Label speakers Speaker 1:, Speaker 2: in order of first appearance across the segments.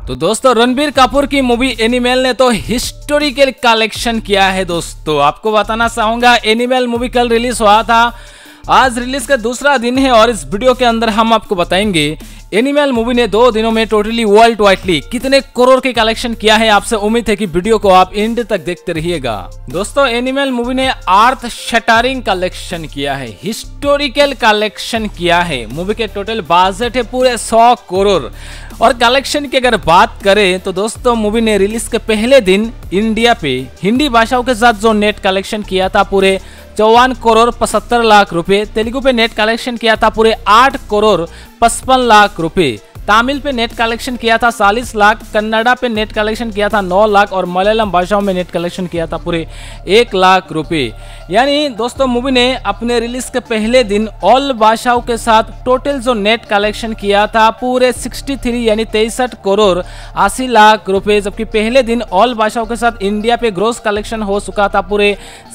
Speaker 1: तो दोस्तों रणबीर कपूर की मूवी एनिमल ने तो हिस्टोरिकल कलेक्शन किया है। दोस्तों आपको बताना चाहूंगा, एनिमल मूवी कल रिलीज हुआ था, आज रिलीज का दूसरा दिन है और इस वीडियो के अंदर हम आपको बताएंगे एनिमल मूवी ने 2 दिनों में टोटली वर्ल्ड वाइडली कितने करोड़ के कलेक्शन किया है। आपसे उम्मीद है कि वीडियो को आप एंड तक देखते रहिएगा। दोस्तों एनिमल मूवी ने अर्थ शटरिंग कलेक्शन किया है, हिस्टोरिकल कलेक्शन किया है। मूवी के टोटल बजट है पूरे 100 करोड़। और कलेक्शन की अगर बात करें तो दोस्तों मूवी ने रिलीज के पहले दिन इंडिया पे हिंदी भाषाओं के साथ जो नेट कलेक्शन किया था पूरे 54 करोड़ 75 लाख रुपए, तेलुगु पे नेट कलेक्शन किया था पूरे 8 करोड़ 55 लाख रुपए, तमिल पे नेट कलेक्शन किया था 40 लाख, कन्नड़ा पे नेट कलेक्शन किया था 9 लाख और मलयालम भाषाओं में नेट कलेक्शन किया था पूरे 1 लाख रुपए। यानी दोस्तों मूवी ने अपने रिलीज के पहले दिन ऑल भाषाओं के साथ टोटल जो नेट कलेक्शन किया था पूरे 63 यानी 63 करोड़ 80 लाख रुपए, जबकि पहले दिन ऑल भाषाओं के साथ इंडिया पे ग्रोस कलेक्शन हो चुका था पूरे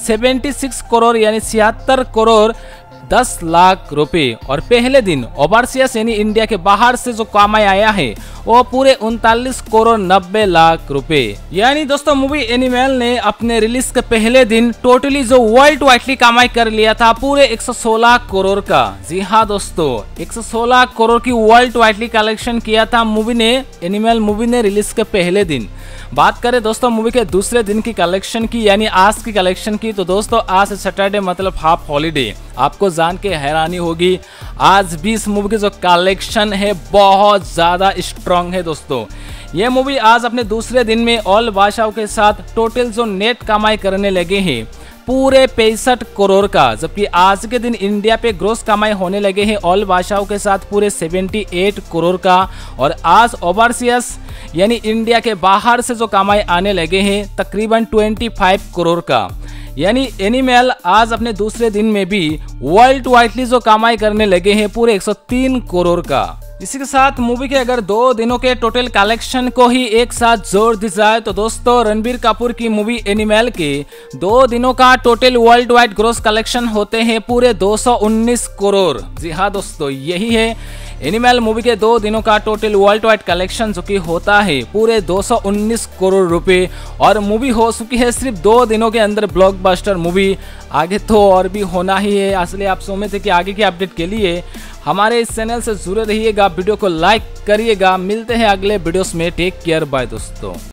Speaker 1: 76 करोड़ यानी 76 करोड़ 10 लाख रुपए। और पहले दिन ओवरसीज यानी इंडिया के बाहर से जो कमाई आया है वो पूरे 39 करोड़ 90 लाख रुपए। यानी दोस्तों मूवी एनिमल ने अपने रिलीज के पहले दिन टोटली जो वर्ल्ड वाइडली कमाई कर लिया था पूरे 116 करोड़ का। जी हाँ दोस्तों, 116 करोड़ की वर्ल्ड वाइडली कलेक्शन किया था मूवी ने, एनिमल मूवी ने रिलीज के पहले दिन। बात करें दोस्तों मूवी के दूसरे दिन की कलेक्शन की यानी आज की कलेक्शन की, तो दोस्तों आज सैटरडे मतलब हाफ हॉलीडे। आपको जान के हैरानी होगी, आज भी इस मूवी की जो कलेक्शन है बहुत ज्यादा स्ट्रॉन्ग है। दोस्तों ये मूवी आज अपने दूसरे दिन में ऑल भाषाओं के साथ टोटल जो नेट कमाई करने लगे हैं पूरे 65 करोड़ का, जबकि आज के दिन इंडिया पे ग्रोस कमाई होने लगे हैं ऑल भाषाओं के साथ पूरे 78 करोड़ का। और आज ओवरसीज यानी इंडिया के बाहर से जो कमाई आने लगे हैं तकरीबन 25 करोड़ का। यानी एनिमल आज अपने दूसरे दिन में भी वर्ल्ड वाइडली जो कमाई करने लगे हैं पूरे 103 करोड़ का। इसी के साथ मूवी के अगर 2 दिनों के टोटल कलेक्शन को ही एक साथ जोड़ दी जाए तो दोस्तों रणबीर कपूर की मूवी एनिमल के 2 दिनों का total world wide gross collection होते हैं पूरे 219 करोड़। जी हाँ दोस्तों, यही है एनिमल मूवी के 2 दिनों का टोटल वर्ल्ड वाइड कलेक्शन, जो कि होता है पूरे 219 करोड़ रुपए। और मूवी हो चुकी है सिर्फ 2 दिनों के अंदर ब्लॉकबस्टर मूवी। आगे तो और भी होना ही है, इसलिए आप उम्मीद है कि आगे के अपडेट के लिए हमारे इस चैनल से जुड़े रहिएगा, वीडियो को लाइक करिएगा। मिलते हैं अगले वीडियोस में, टेक केयर, बाय दोस्तों।